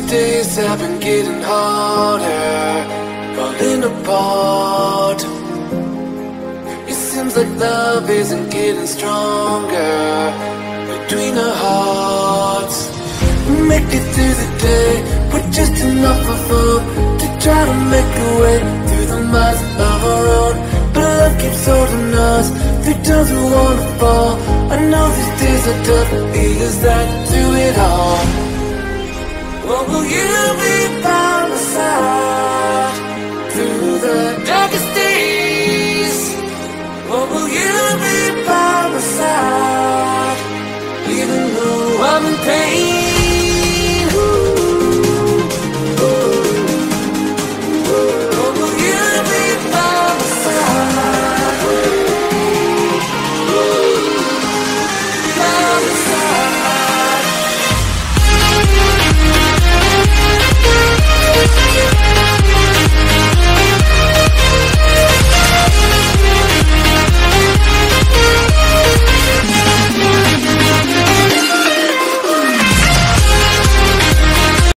days have been getting harder, falling apart. It seems like love isn't getting stronger between our hearts. Make it through the day with just enough of hope to try to make a way through the miles of our own. But love keeps holding us through times we wanna fall. I know these days are tough, is that through it all? Or will you be by my side through the darkest days? Or will you be by my side even though I'm in pain?